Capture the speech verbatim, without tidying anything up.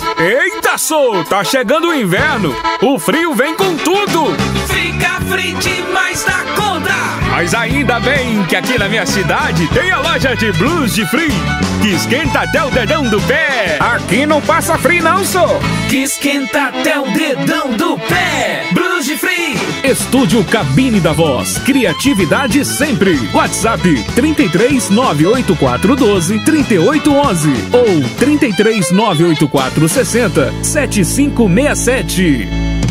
Eita, sô, tá chegando o inverno. O frio vem com tudo. Fica frente mais da conta. Mas ainda bem que aqui na minha cidade tem a loja de Blues de Free, que esquenta até o dedão do pé. Aqui não passa frio não, sô. Que esquenta até o dedão do pé. Blues de Free. Estúdio Cabine da Voz. Criatividade sempre. WhatsApp trinta e três, nove oito quatro um dois, trinta e oito onze ou trinta e três, nove oito quatro sessenta, setenta e cinco sessenta e sete.